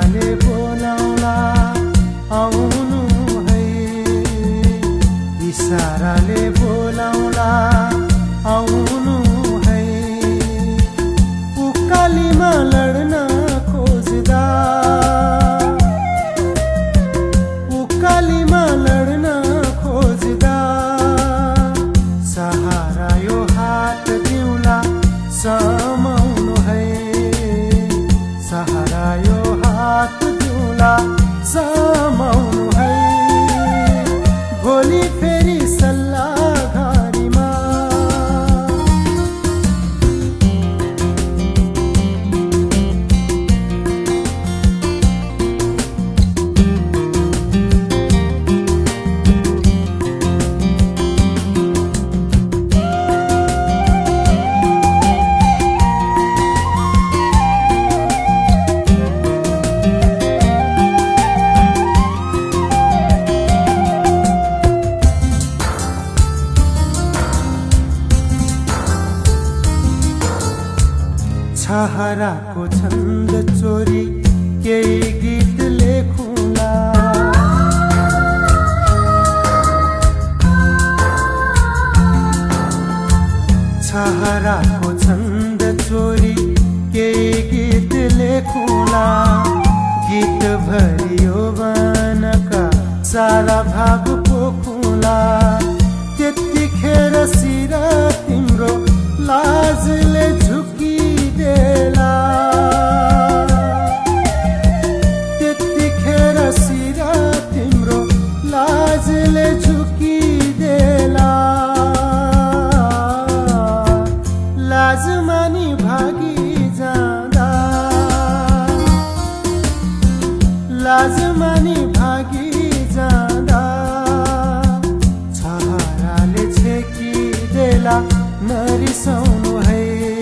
इसाराले बोलाउला आउनु है, इसाराले बोलाउला आउनु है। उकालीमा लड्न खोज्दा, उकालीमा लड्न खोज्दा, सहारा यो हात दिउला समाउनु है, सहारा यो हात दिउला समाउनु है। भोलि फेरि सल्लाहघारीमा छहराको छन्द चोरी केही गीत लेखुला, छहराको छन्द चोरी केही गीत लेखुला। गीत भरियो वनका सारा भाग पोखुला, त्यतिखेर शिर तिम्रो लाजले झुकी देला, त्यतिखेर शिर तिम्रो लाजले झुकिदेला। लाज मानी भागी जाँदा, लाज मानी भागी जाँदा, छहराले छेकिदेला नरिसाउनु है,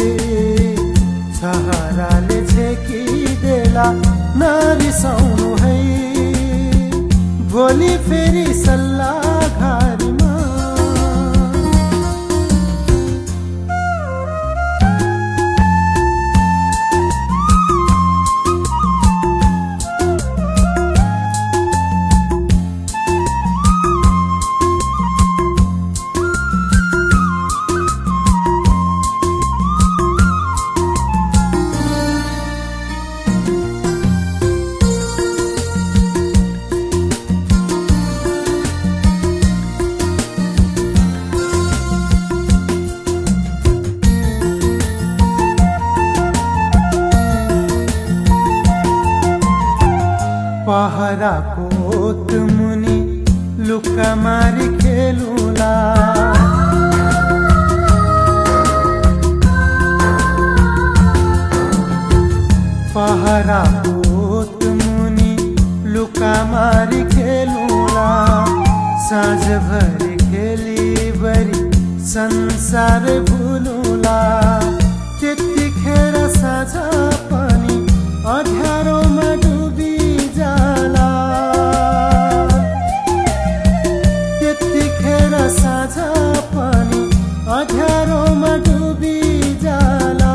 छहराले छेकिदेला नरिसाउनु है। भोलि फेरि सल्लाहघारीमा पहराको ओत मुनि लुका मारी खेलुला, पहराको ओत मुनि लुका मारी खेलुला। साँझभरि खेली बरी संसार भुलुला, त्यतिखेर साँझ पनि अँध्यारोमा डुबी जाला, त्यतिखेर साँझ पनि अँध्यारोमा डुबी जाला।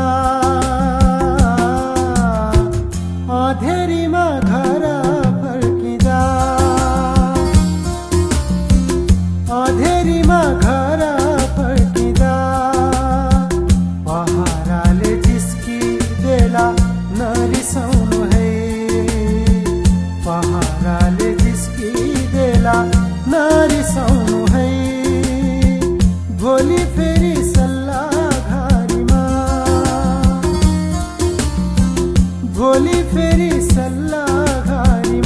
अँधेरीमा घर फर्किँदा, अँधेरीमा घर फर्किँदा, पहराले जिस्किदेला नरिसाउनु है, पहराले जिस्किदेला नरिसाउनु है। भोलि फेरि सल्लाहघारीमा, भोलि फेरि सल्लाहघारीमा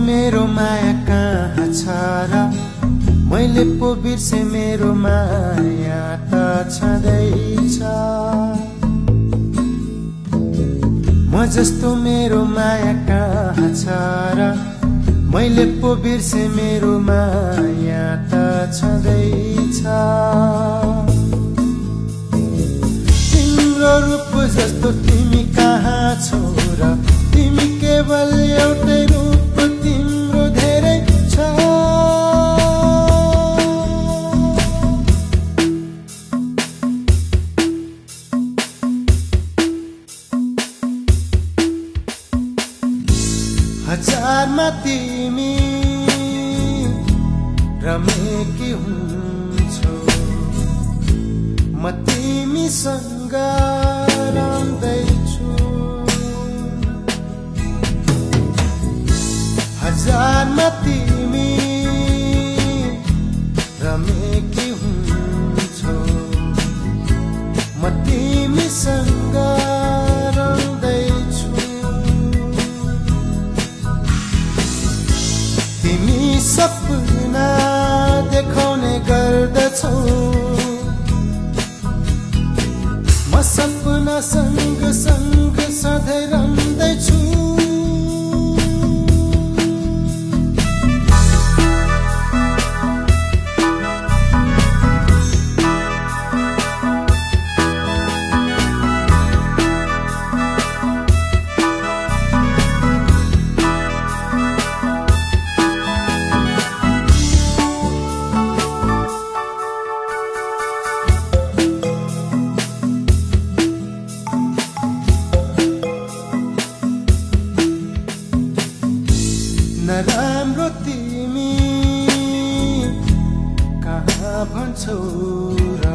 मेरो माया कहाँ छ र मैले पो बिर्से मेरो माया त छँदैछ म जस्तो मेरो माया कहाँ छ र मैले पो बिर्से मेरो माया त छँदैछ तिम्रो रूप जस्तो तिमी कहाँ छौ र तिमी केवल एउटै रूप तिम्रो धेरै छ हजारमा तिमी रमेकी हुन्छौ म तिमीसँग रम्दैछु हजारमा तिमी रमेकी हुन्छौ म तिमीसँग रम्दैछु तिमी सपना देखाउने गर्दछौ म सपना सँग सँग सधैँ रम्दैछु नराम्रो तिमी कहाँ भन्छौ र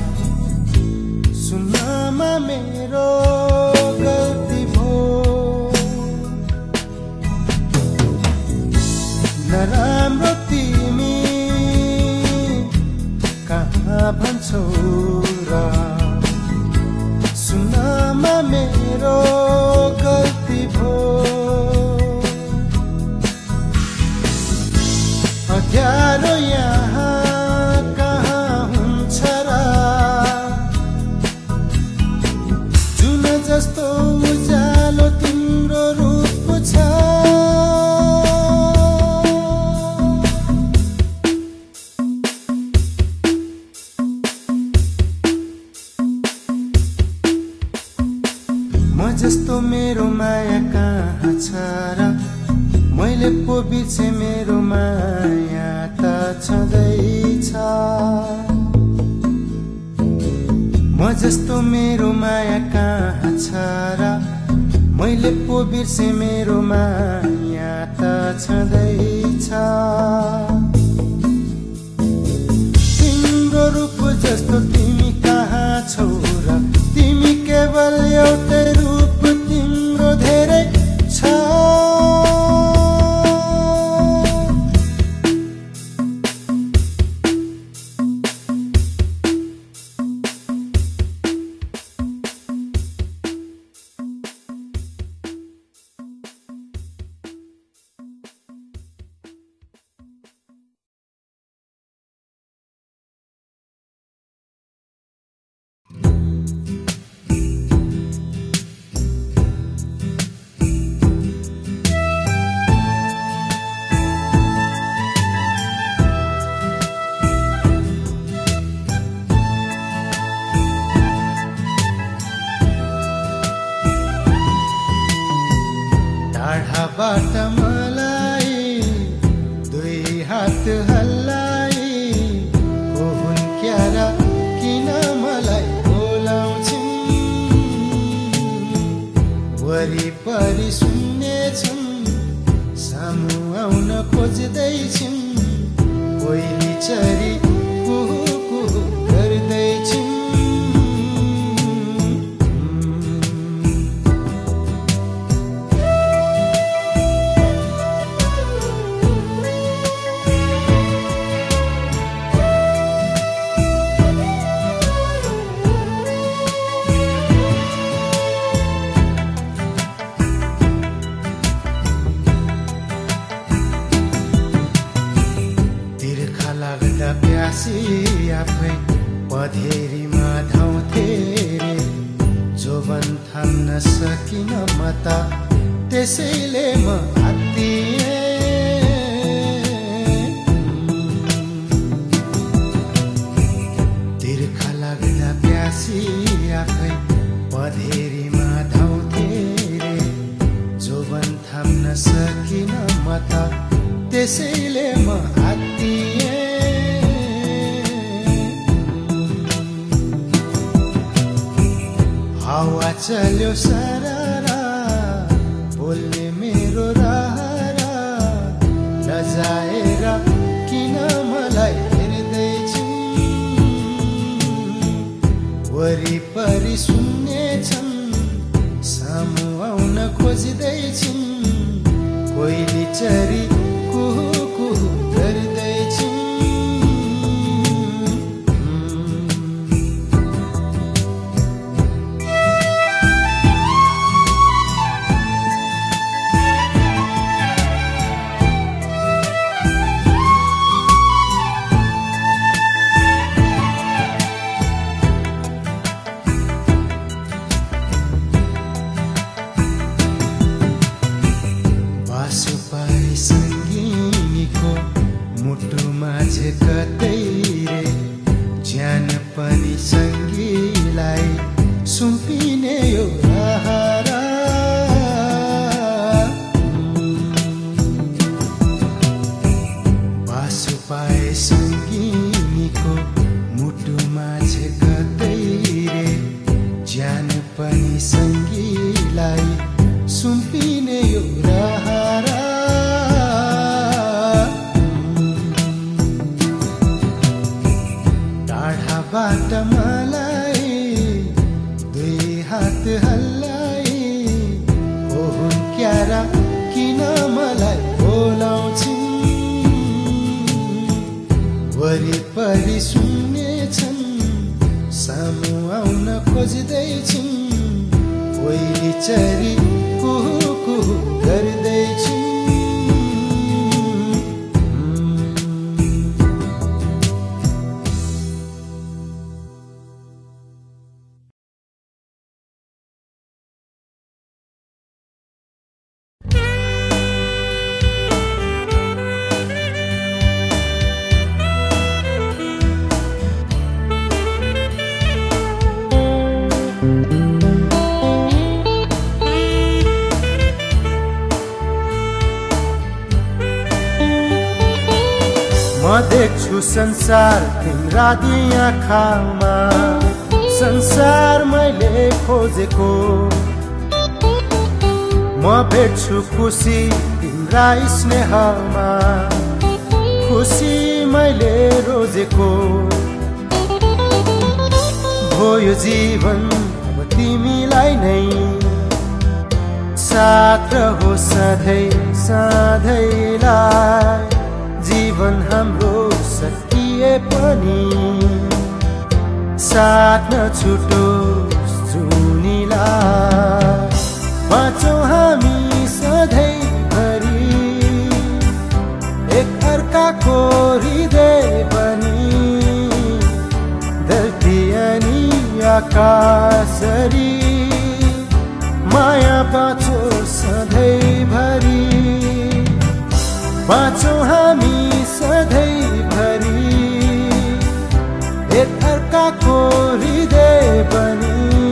सुन्नमा मेरो गल्ती भो नराम्रो तिमी कहाँ भन्छौ र सुन्नमा मेरो गल्ती भो अध्यारो यहाँ कहाँ हुन्छ र जुन जस्तो उज्यालो तिम्रो रूप छ म जस्तो मेरो माया कहाँ छ र मैले पो बिर्से मेरो माया त छँदैछ म जस्तो मेरो माया कहाँ छ र मैले पो बिर्से मेरो माया त छँदैछ तिम्रो रूप जस्तो तिमी कहाँ छौ र तिमी केवल एउटै रूप तिम्रो धेरै छ टाढाबाट मलाई दुई हात हल्लाई को हुन् क्यारा किन मलाई बोलाउँछिन् वरिपरि सुन्नेछन् सामु आउन खोज्दैछिन् कोइली चरी कुहु कुहु गर्दैछिन् पधेरीमा धाउँथे रे जोवन थाम्न सकिन म त त्यसैले म आत्तिएँ तिर्खा लाग्दा प्यासी आँखै पधेरीमा धाउँथे रे जोवन थाम्न सकिन म त त्यसैले म आत्तिएँ हावा चल्यो सररा बोल्ने मेरो रहरा लजाएर किन मलाई हेर्दैछु वरिपरि सुन्नेछन् सामु आउन खोज्दैछन् कोइली चरी कुहु कुहु गर्दैछु कतै रे ज्यान पनि सङ्गीलाई सुम्पिने यो आहारा बासु पाए सङ्गिनीको मुटुमा कतै रे ज्यान पनि सङ्गीलाई सुम्पिने यो आहारा बाट मलाई दुई हात हल्लाई हो हुन क्यारा किन मलाई बोलाउँछिन् वरिपरि सुन्नेछन् सामु आउन खोज्दैछन् कोइली चरी कुहु कुहु गर्दैछु म देख्छु संसार तिम्रा दुई आँखामा संसार मैले खोजेको म भेट्छु खुसी तिम्रा स्नेहमा खुसी मैले रोजेको हो यो जीवन अब तिमीलाई नै साथ रहो सधैँ सधैँलाई जीवन हाम्रो सकिए पनि साथ नछुटोस् जुनीलाई बाँचौँ हामी सधैँभरि एक अर्काको हृदय पनि धरती अनि आकाशरी माया बाँचोस् सधैँभरि बाँचौँ हामी सधैँभरि एक अर्काको हृदय बनी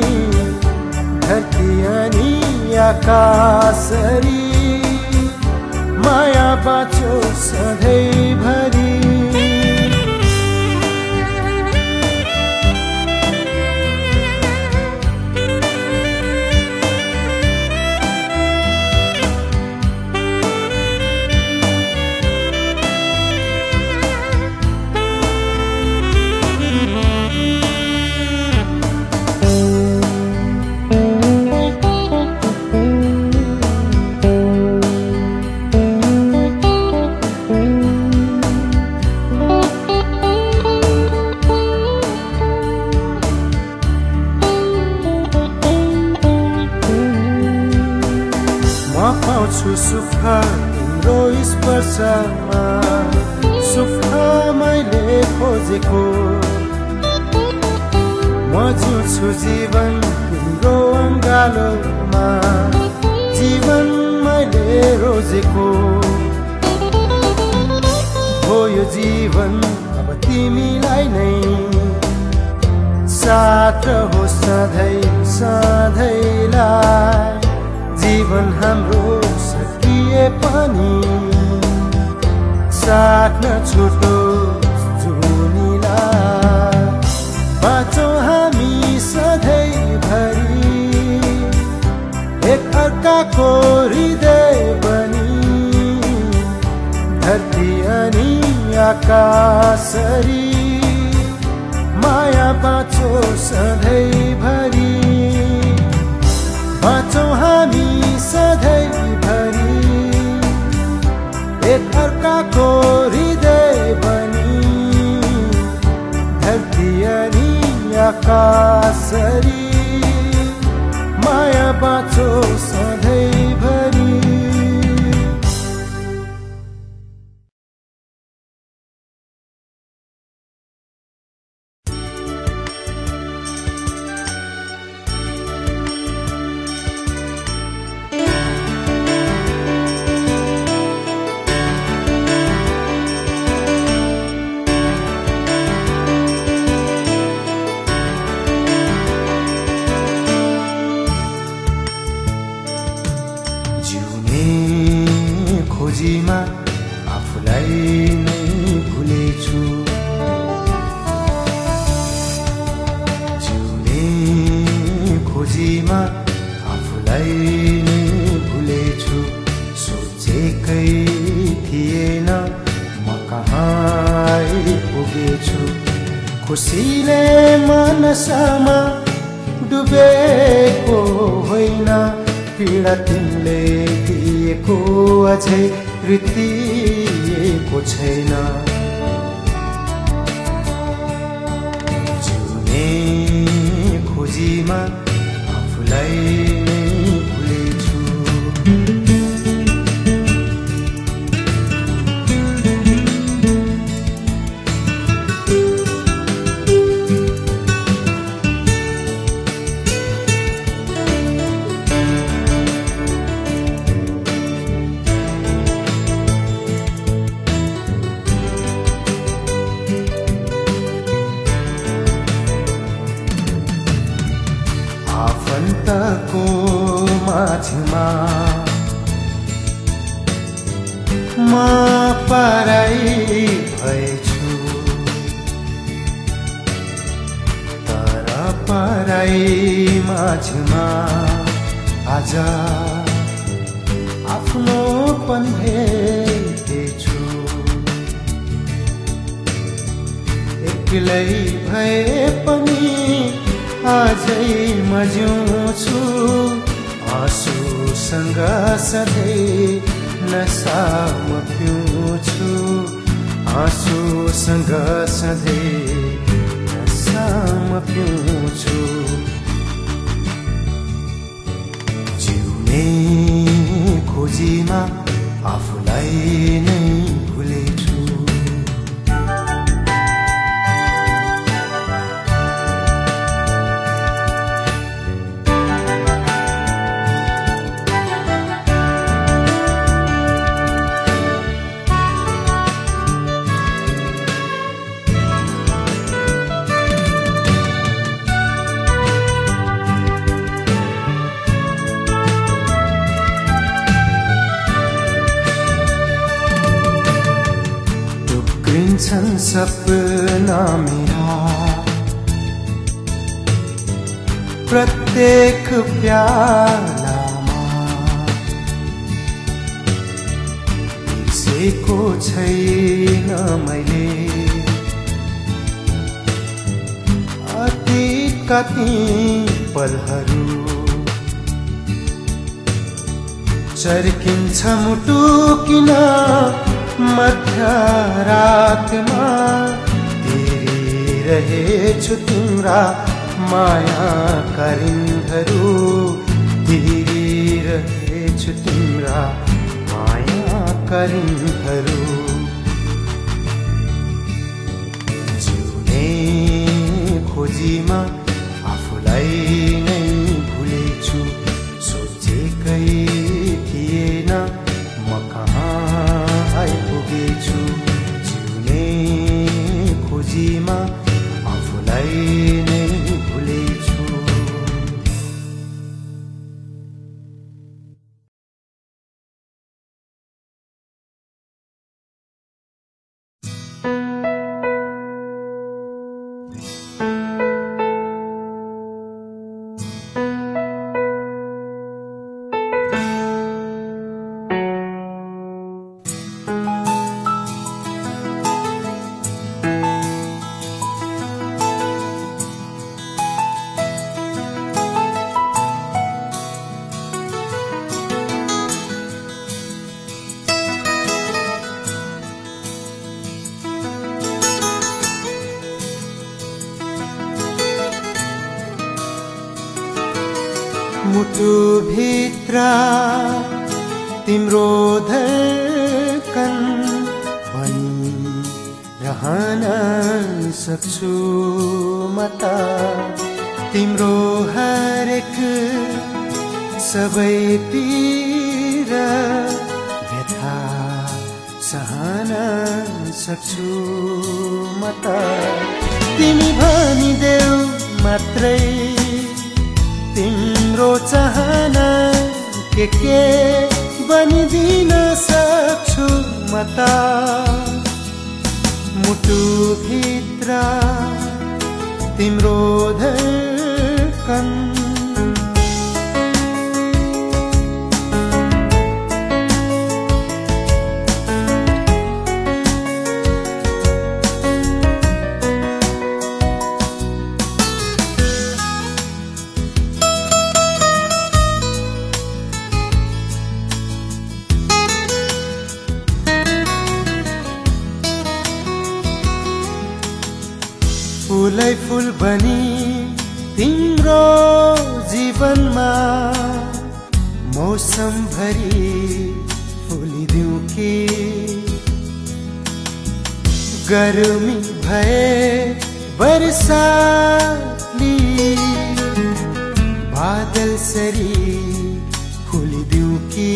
धरती अनि आकाशरी माया बाँचोस् सधैँभरि पाउँछु सुख तिम्रो स्पर्शमा सुख मैले खोजेको जिउँछु जीवन तिम्रो अङ्गालोमा जीवन मैले रोजेको हो यो जीवन अब तिमीलाई नै साथ हो सधैँ सधैँलाई जीवन हाम्रो सकिए पनि साथ नछुटोस् जुनीलाई बाँचौँ हामी सधैँभरि एक अर्काको हृदय बनी धरती अनि आकाशरी माया बाँचो सधैँभरि बाँचौँ हामी सधैँभरि एक अर्काको हृदय बनी धरती अनि आकाशरी माया बाँचो सधैँभरि खोजीमा आफूलाई नै भुलेछु जिउने खोजीमा आफूलाई नै भुलेछु सोचेकै थिएन म कहाँ आइपुगेछु खुसीले मनसामा डुबेको होइन पीडा तिमीले दिएको अझै बिर्सिएको छैन जिउने खोजीमा आफूलाई नै भुलेछु आफन्तको माझमा म पराई भएछु तर पराई माझमा आज आफ्नोपन भेटेछु एक्लै भए पनि आजै म जिउँछु आँसुसँग सधैँ नशा म पिउँछु आँसुसँग सधैँ नशा म पिउँछु जिउने खोजीमा आफूलाई नै भुलेछु छन् सपना मेरा प्रत्येक प्यालामा बिर्सेको छैन मैले अतीतका ती पलहरू चर्किन्छ मुटु किन मध्यरातमा हेरिरहेछु तिम्रा माया करिन्धरू हेरिरहेछु तिम्रा माया करिन्धरू जिउने खोजीमा तिमीलाई नै भुलेछु। मुटु भित्र तिम्रो धडकन बनिरहन सक्छु म त, तिम्रो हरेक सबै पीर व्यथा सहन सक्छु म त। तिमी भनिदेऊ मात्रै तिम्रो चाहना के बनिदिन सक्छु म त। मुटु भित्र तिम्रो धडकन फूलै फूल बनी तिम्रो जीवनमा मौसम भरि फुलिदिऊ कि, गर्मी भए बरसातली बादल सरी फुलिदिऊ कि,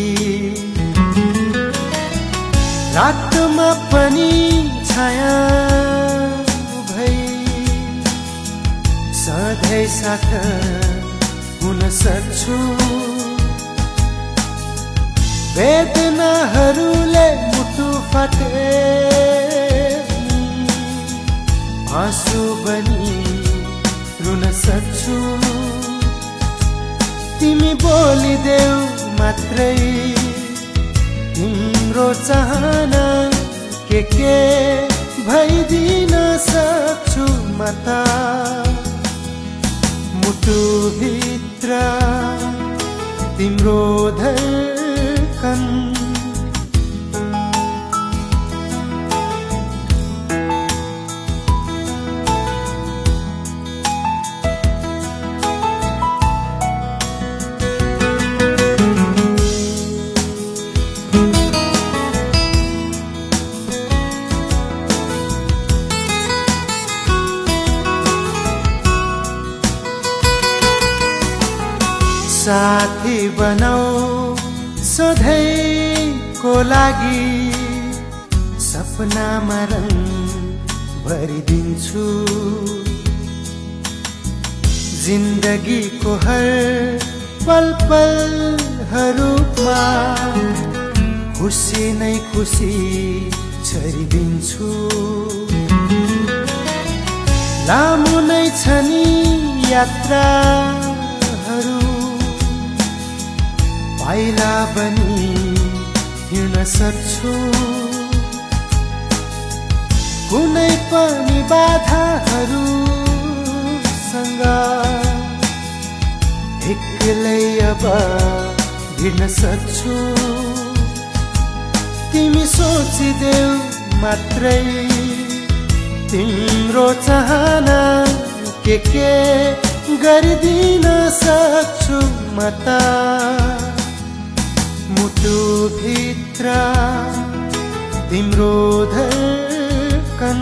रातमा पनि छाया सधैँ साथ हुन सक्छु। वेदनाहरूले मुटु फाटे आँसु बनी रुन सक्छु। तिमी बोलिदेऊ मात्रै तिम्रो चाहना के भइदिन सक्छु म त। मुटु भित्र तिम्रो धडकन साथी बनाऊ सधैँको लागि, सपनामा रङ भरिदिन्छु। जिन्दगीको हर पल पलहरूमा खुसी नै खुसी छरिदिन्छु। लामो नै छ नि यात्राहरू, पाइला बनी हिँड्न सक्छु। कुनै पनि बाधाहरूसँग एक्लै अब भिड्न सक्छु। तिमी सोचिदेऊ मात्रै तिम्रो चाहना के गरिदिन सक्छु म त। मुटु भित्र तिम्रो धडकन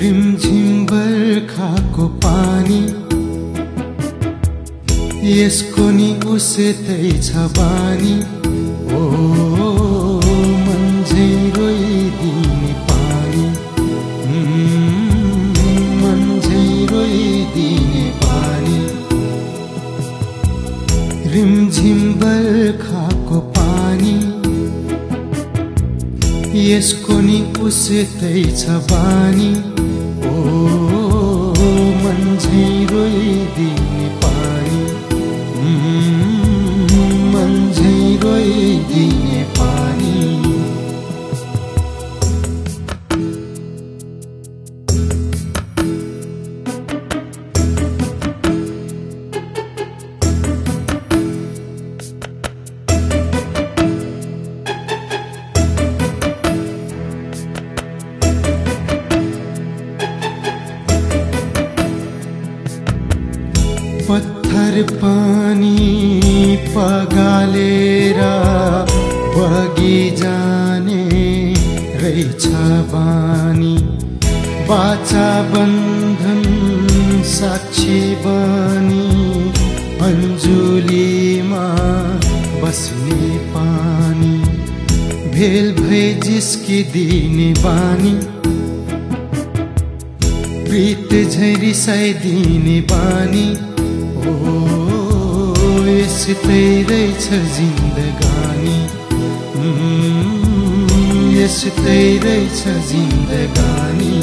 रिमझिम बर्खाको पानी यसको नि उस्तै छ बानी ओ मन्झै रोइदिने पानी मन्झै रोइदिने पानी रिमझिम बर्खाको पानी यसको नि उस्तै छ बानी ओ मन्झै रोइदिने पानी मन्झै रोइदिने पानी पत्थर पानी पगालेर बगी जाने रहेछ बानी बाचा बन्धन साक्षी बनी अन्जुलीमा बस्ने पानी भेल भई जिस्किदिने बानी प्रीत झै रिसाइदिने बानी ओ यस्तै रहेछ जिन्दगानी यस्तै रहेछ जिन्दगानी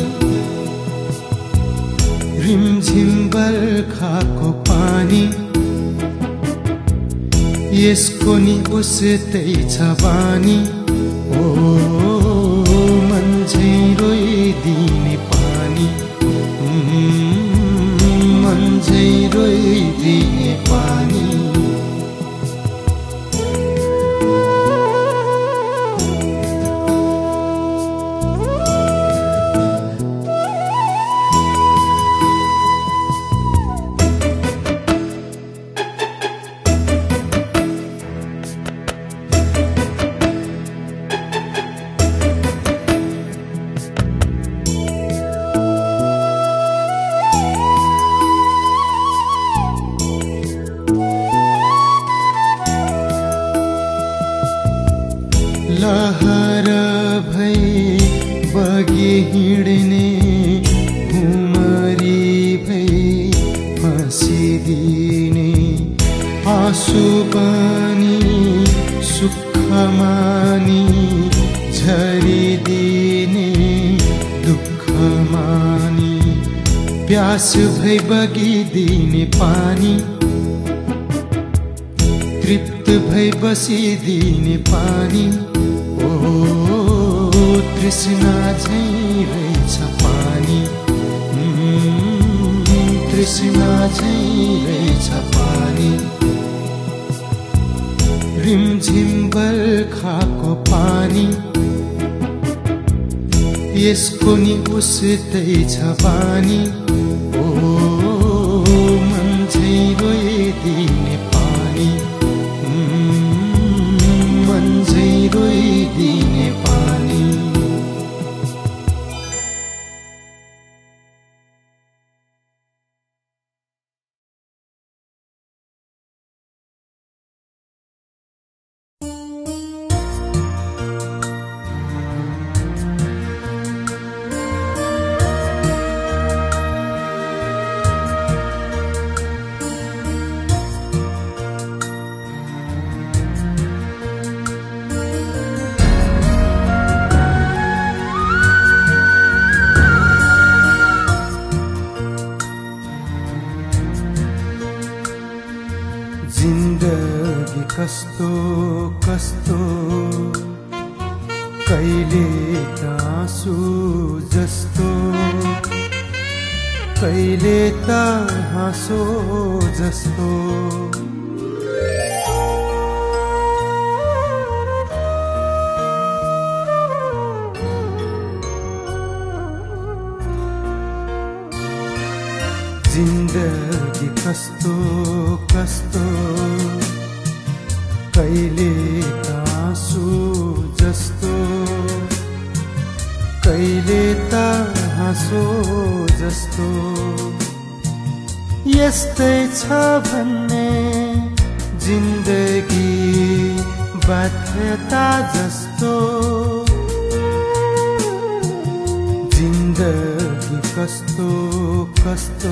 रिमझिम बर्खाको पानी यसको नि उस्तै छ बानी ओ मन्झै रोइदिने पानी मन्झै रोइदिने पानी लहर भई बगी हिँड्ने हुमरी भई फँसिदिने आँसु बनी सुख मानी झरिदिने दुःख मानी प्यास भई बगिदिने पानी तृप्त भई बसिदिने पानी ओ तृष्णा झै रहेछ पानी तृष्णा झै रहेछ पानी रिमझिम बर्खाको पानी यसको नि उस्तै छ बानी ओ मन्झै रोइदिने पानी मन्झै रोइदिने पानी जिन्दगी कस्तो कस्तो कहिले त आँसु जस्तो कहिले त हाँसो जस्तो जिन्दगी कस्तो कस्तो कहिले त आँसु जस्तो कहिले त हाँसो जस्तो यस्तै छ भन्ने जिन्दगी बाध्यता जस्तो जिन्दगी कस्तो कस्तो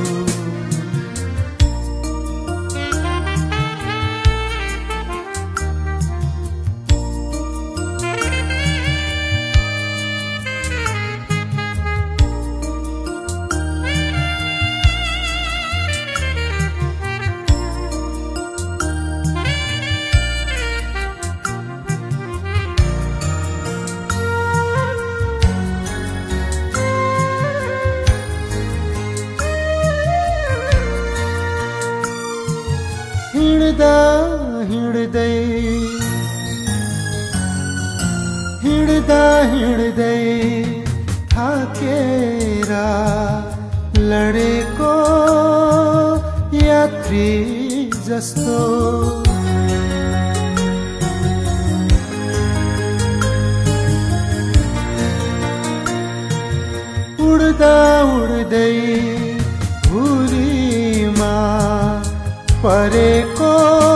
हिँड्दा हिँड्दै हिँड्दा हिँड्दै थाकेर लडेको यात्री जस्तो उड्दा उड्दै भुरीमा परेको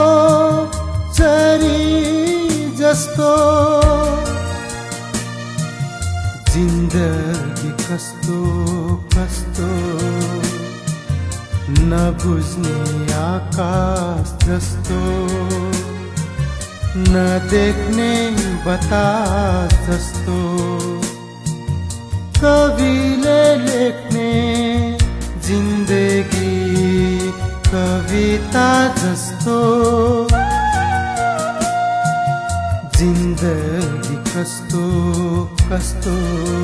चरी जस्तो जिन्दगी कस्तो कस्तो नबुझ्ने आकाश जस्तो नदेख्ने बतास जस्तो कविले लेख्ने जिन्दगी कविता जस्तो जिन्दगी कस्तो कस्तो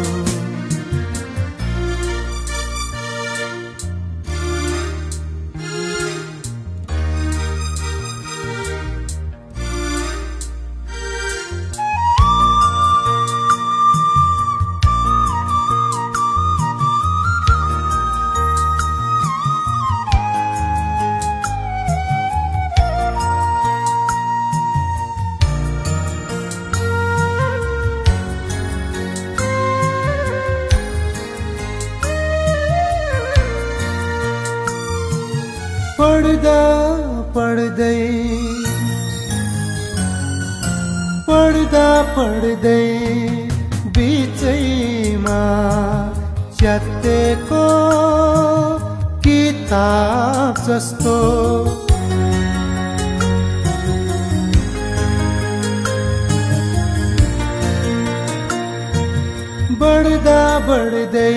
पढ्दा पढ्दै पढ्दा पढ्दै बिचैमा च्यातेको किताब जस्तो बढ्दा बढ्दै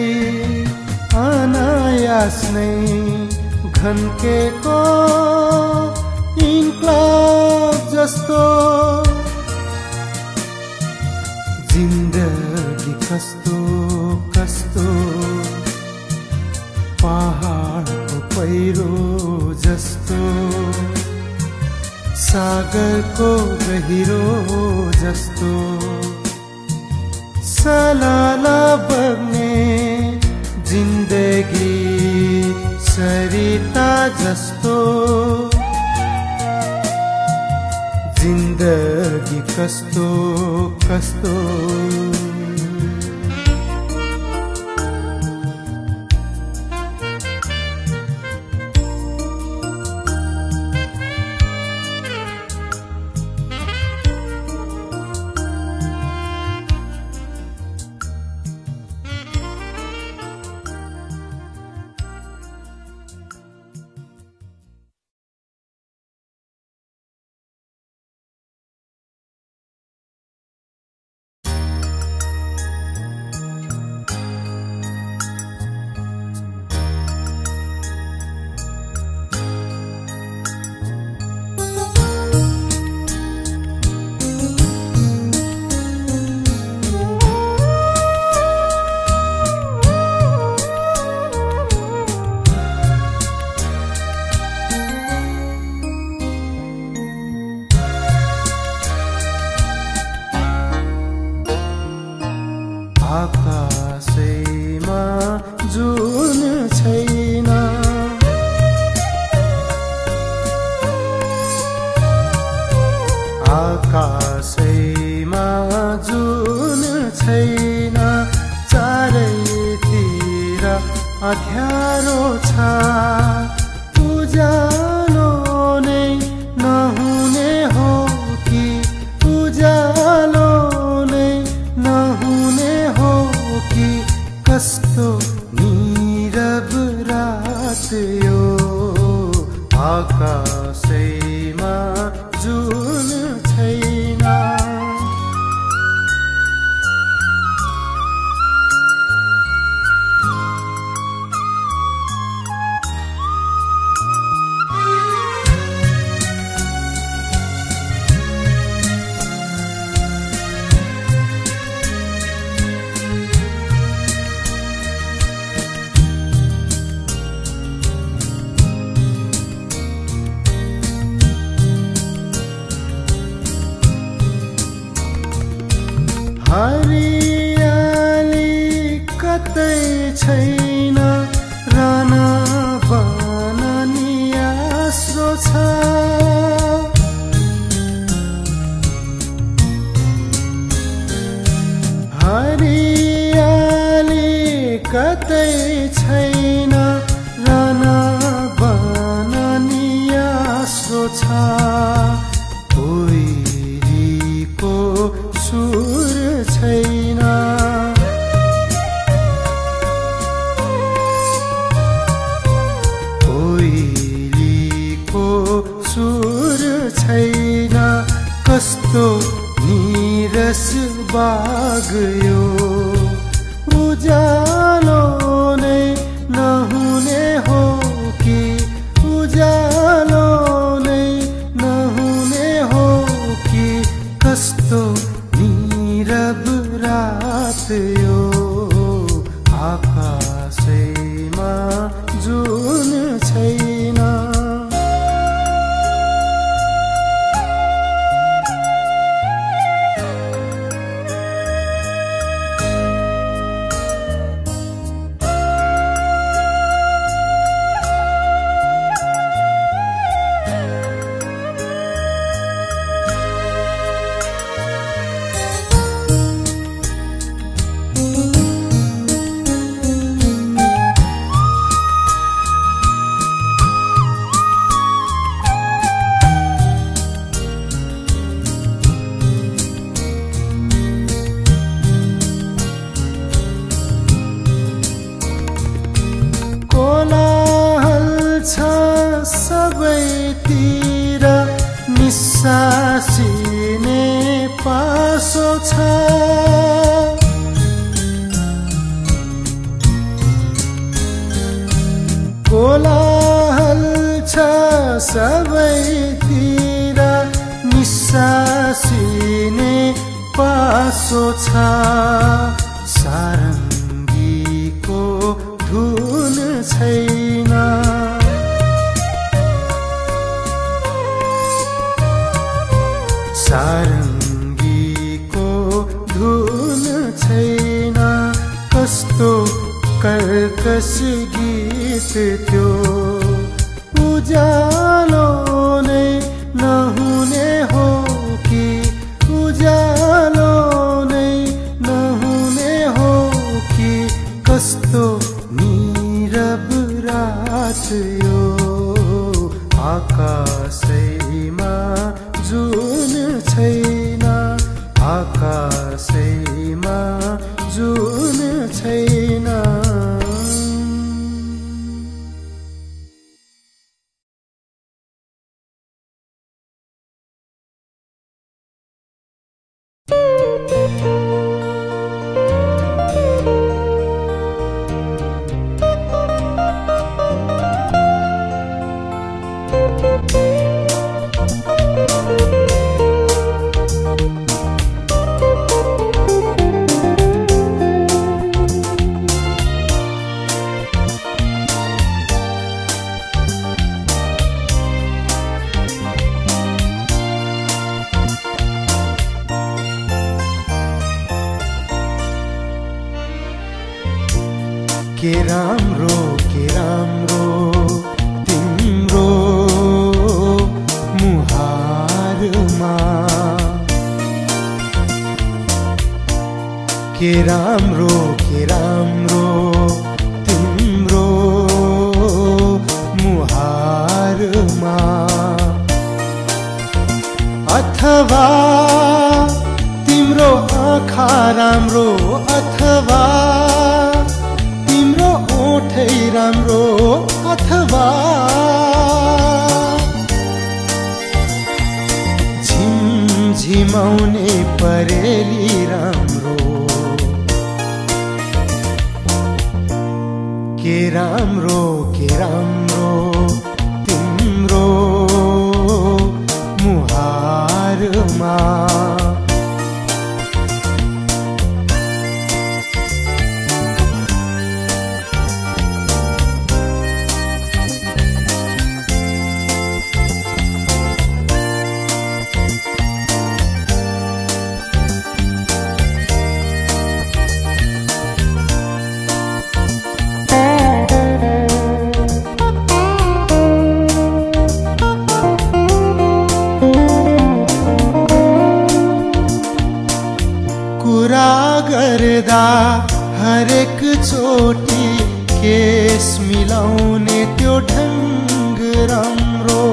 अनायास नै घन्केको इन्क्लाब जस्तो जिन्दगी कस्तो कस्तो पहाडको पहिरो जस्तो सागरको गहिरो जस्तो सलाला बग्ने जिन्दगी सरिता जस्तो जिन्दगी कस्तो कस्तो अँध्यारो छ उज्यालो नै नहुने हो कि उज्यालो नै नहुने हो कि कस्तो नीरव रात यो आकाशैमा जुन छैन हरियाली कतै छैन राना बनानी आश्रो छ हरियाली कतै छैन राना बनानी आश्रो छ कोइलीको सुर छैन कोइलीको सुर छैन कस्तो नीरस बाग यो उज्यालो नै नहुने हो कि उज्यालो नै नहुने हो कि कस्तो नीरव रात यो आकाशैमा जुन छैन सबैतिर निस्सासिने पासो छ कोलाहल छ सबैतिर निस्सासिने पासो छ सारङ्गीको धुन छैन सारङ्गीको धुन छैन कस्तो कर्कश गीत त्यो उज्यालो नै नहुने हो कि उज्यालो नै नहुने हो कि कस्तो नीरव रात यो आकाशैमा जुन छैन आकाशैमा जुन छैन के राम्रो तिम्रो मुहारमा के राम्रो तिम्रो राम्रो अथवा झिमझिमाउने परेली राम्रो के राम्रो तिम्रो मुहारमा गर्दा हरेक चोटी केस मिलाउने त्यो ढङ्ग राम्रो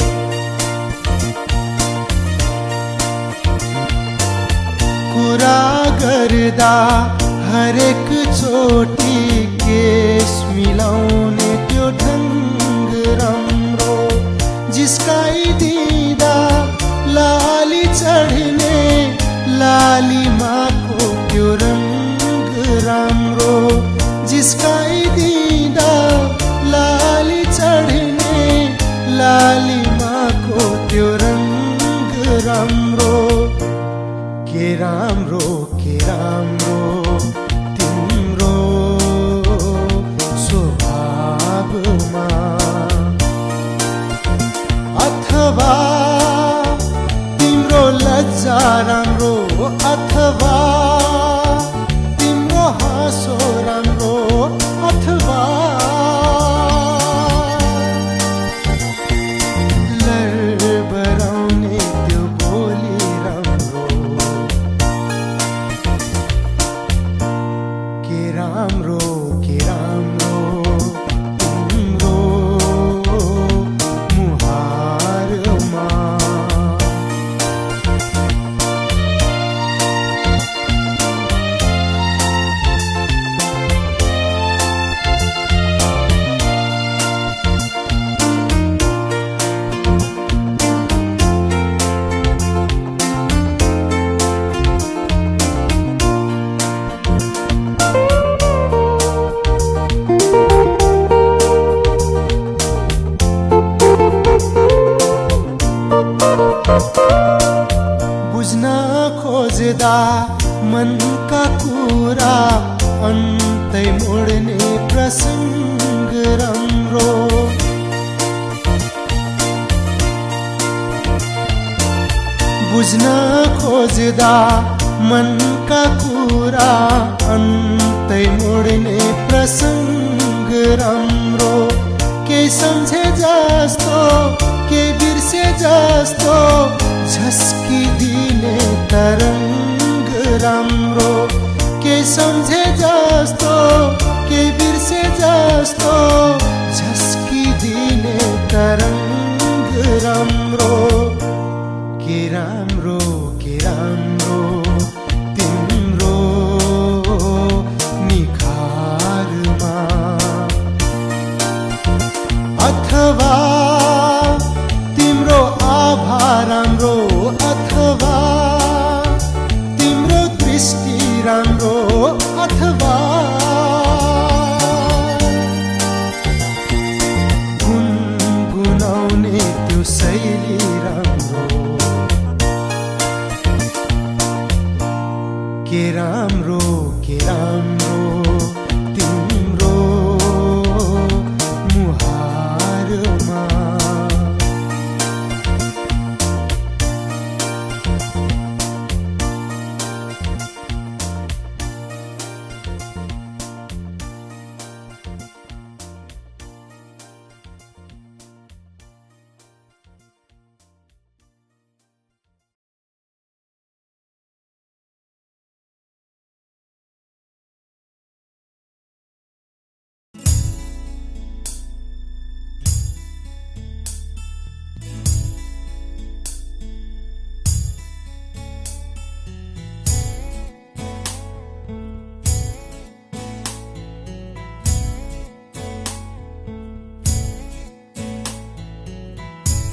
कुरा गर्दा हरेक चोटी केस मिलाउने त्यो ढङ्ग राम्रो जिस्काइदिँदा लाली चढ्ने लालीमाको त्यो रङ्ग राम्रो जिस्काइदिँदा लाली चढ्ने लालीमाको त्यो रङ्ग राम्रो के राम्रो तिम्रो स्वभावमा अथवा तिम्रो लज्जा राम्रो अथवा तिम्रो हाँसो राम्रो अथवा लरबराउने त्यो बोली राम्रो के राम्रो तिम्रो मुहारमा बुझ्न खोज्दा मनका कुरा अन्तै मोड्ने प्रसङ्ग राम्रो बुझ्न खोज्दा मनका कुरा अन्तै मोड्ने प्रसङ्ग राम्रो के सम्झे जस्तो के बिर्से जस्तो झस्किदिने तरङ्ग राम्रो के सम्झे जस्तो के बिर्से जस्तो झस्किदिने तरङ्ग राम्रो के राम्रो तिम्रो निखारमा अथवा तिम्रो आभा राम्रो अथवा तिम्रो दृष्टि राम्रो अथवा गुनगुनाउने त्यो शैली राम्रो के राम्रो तिम्रो मुहारमा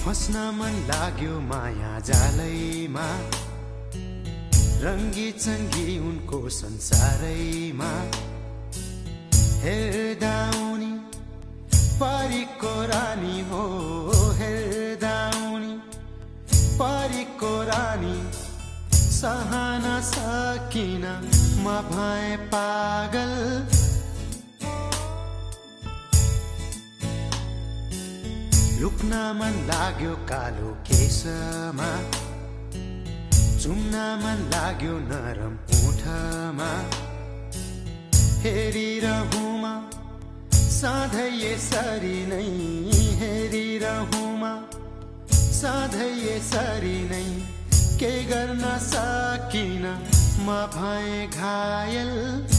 फस्न मन लाग्यो माया जालैमा रङ्गी चङ्गी उनको संसारैमा हेर्दा उनी परीको रानी हो हेर्दा उनी परीको रानी सहन सकिन म भए पागल लुक्न मन लाग्यो कालो केशमा चुम्न मन लाग्यो नरम ओठमा हेरिरहुँ म सधैँ यसरी नै हेरिरहुँ म सधैँ यसरी नै के गर्न सकिन म भए घायल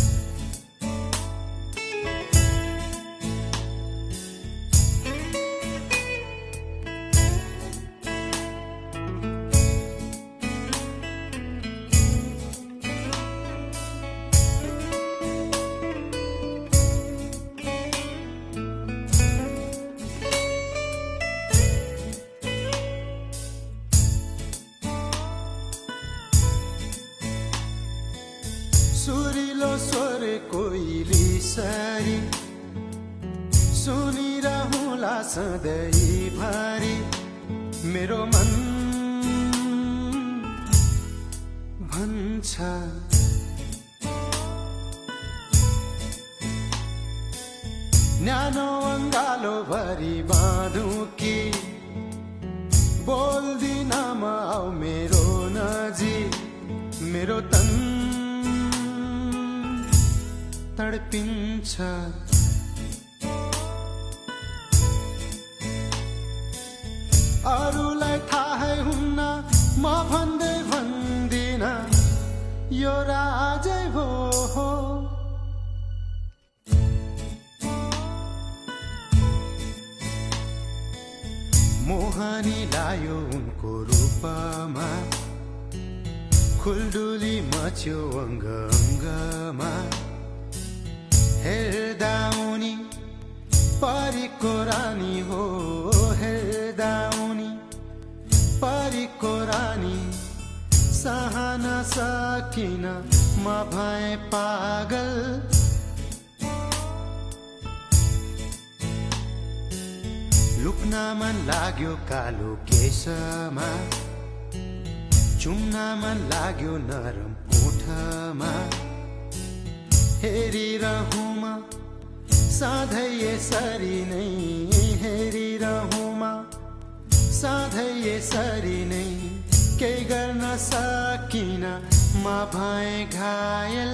सुरिलो स्वर कोइली सरी सुनिरहुँला सधैँभरि मेरो मन भन्छ न्यानो अङ्गालो भरि बाँधौँ कि बोल्दिन म आऊ मेरो नजिक मेरो तन तडपिन्छ अरूलाई थाहै हुन्न म भन्दै भन्दिन यो राजै हो मोहनी लायो उनको रूपमा खुल्डुली मच्यो अङ्ग अङ्गमा हेर्दा उनी परीको रानी हो हेर्दा उनी परीको रानी सहन सकिन म भए पागल लुक्न मन लाग्यो कालो केशमा चुम्न मन लाग्यो नरम ओठमा हेरिरहुँ म सधैँ यसरी नै हेरिरहुँ म सधैँ यसरी नै केही गर्न सकिन म भए घायल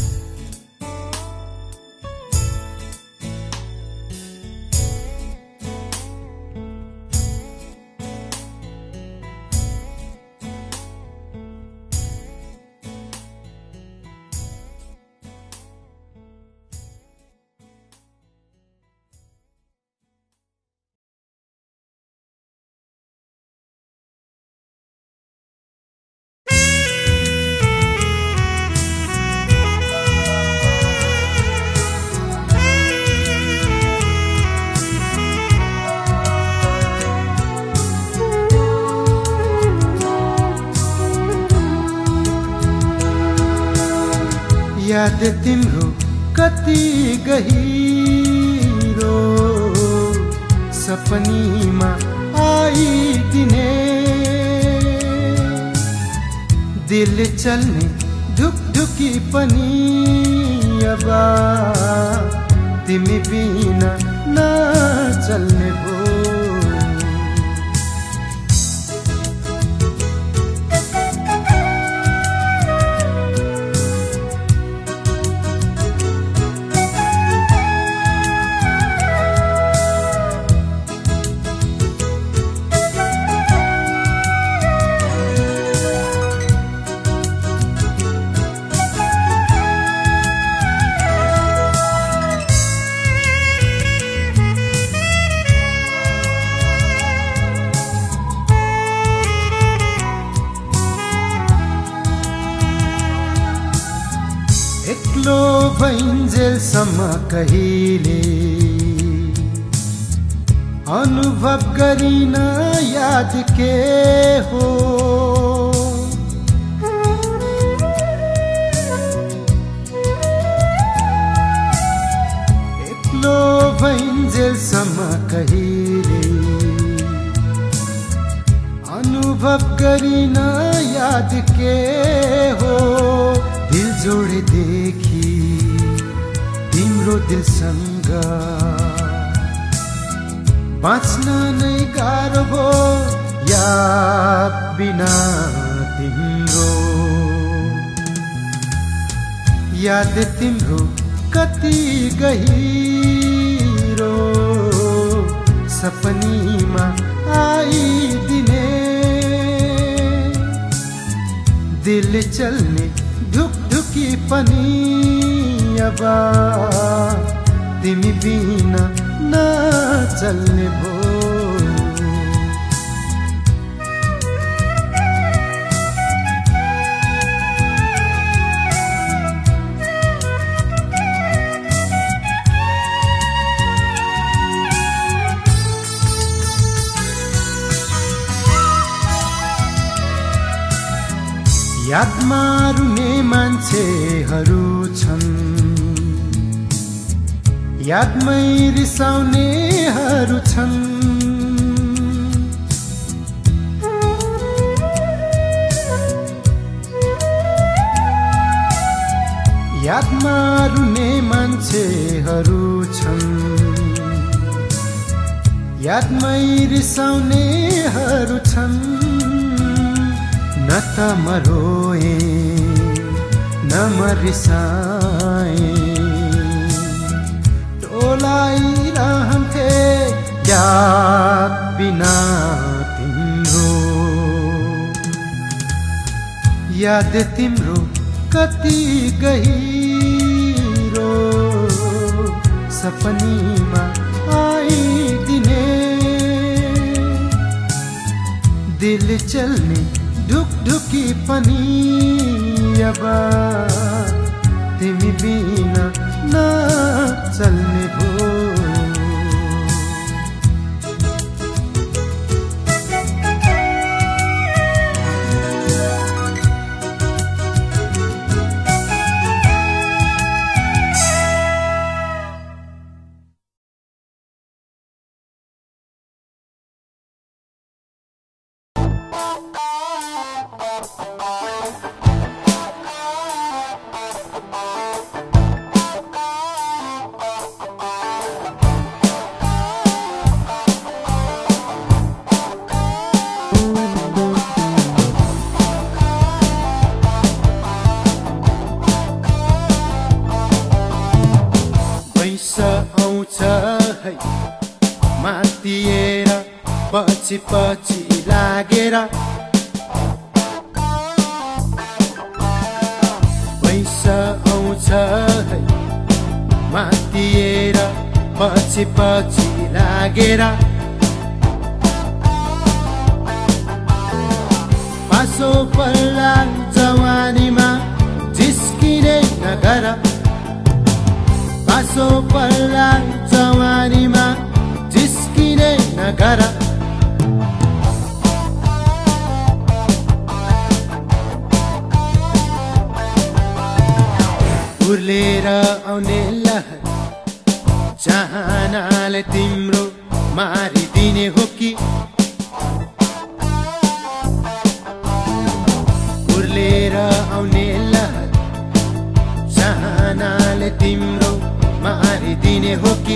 याद तिम्रो कति गहिरो सपनीमा आइदिने दिल चल्ने ढुकढुकी पनि अब तिमी बिना नचल्ने भो एक्लो भइन्जेलसम्म कहिले अनुभव अनुभव गरिन याद के हो एक्लो भइन्जेलसम्म कहिले अनुभव गरिन याद के हो दिल जोडेदेखि तिम्रो दिलसँग बाँच्न नै गाह्रो भो याद बिना तिम्रो याद तिम्रो कति गहिरो सपनीमा आइदिने दिल चल्ने ढुकढुकी पनि अब तिमी बिना नचल्ने भो यादमा रुने मान्छेहरू छन् यादमै रिसाउनेहरू छन् यादमा रुने मान्छेहरू छन् यादमै रिसाउनेहरू छन् न त म रोए न म रिसाए टोलाइरहन्थे याद बिना तिम्रो याद तिम्रो कति गहिरो सपनीमा आइदिने दिल चल्ने ढुकढुकी पनि अब तिमी बिना नचल्ने भो पछि पछि लागेर पैसा आउँछ है मातिएर पछि पछि लागेर पासो पर्ला जवानीमा जिस्किने नगर पासो पर्ला जवानीमा जिस्किने नगर उर्लेर आउने लहर चाहनाले तिम्रो मारिदिने हो कि उर्लेर आउने लहर चाहनाले तिम्रो मारिदिने हो कि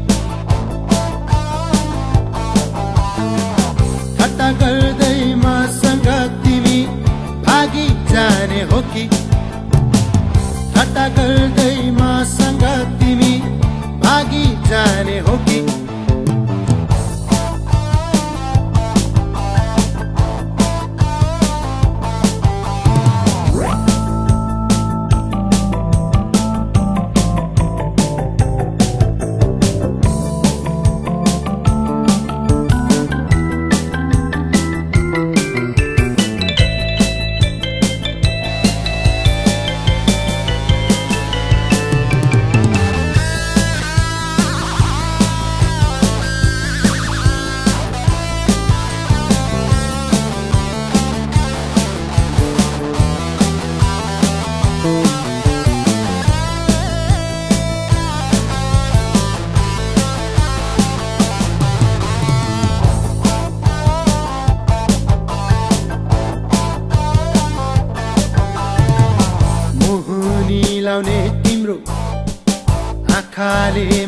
ठट्टा गर्दै मसँग तिमी भागी जाने हो कि ठट्टा गर्दै मसँग तिमी भागी जाने हो कि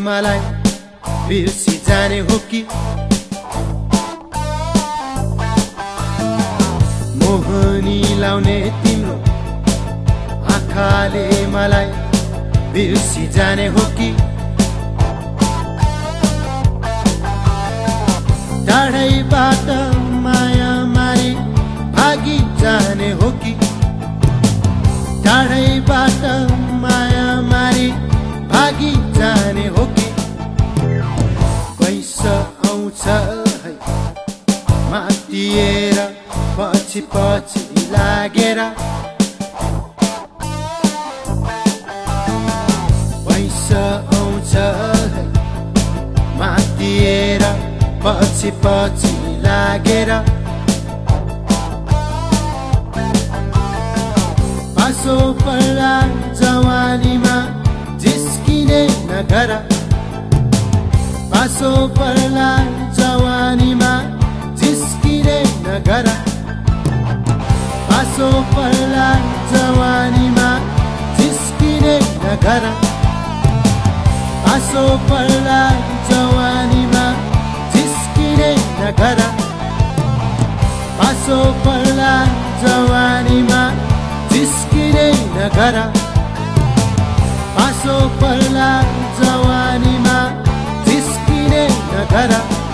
मलाई बिर्सी जाने हो कि मोहनी लाउने तिम्रो आँखाले मलाई बिर्सी जाने हो कि टाढैबाट माया मारी भागी जाने हो कि टाढैबाट माया मारी भागी जाने हो कि पैसा आउँछ है मातिएर पछि पछि लागेर पैसा आउँछ है मातिएर पछि पछि लागेर पासो पर्ला जवानीमा जिस्किने नगर पासो पर्ला जवानीमा जिस्किने नगर पासो पर्ला जवानीमा जिस्किने नगर पासो पर्ला जवानीमा जिस्किने नगर पासो पर्ला जवानीमा जिस्किने नगर पासो पर्ला जवानीमा जिस्किने नगर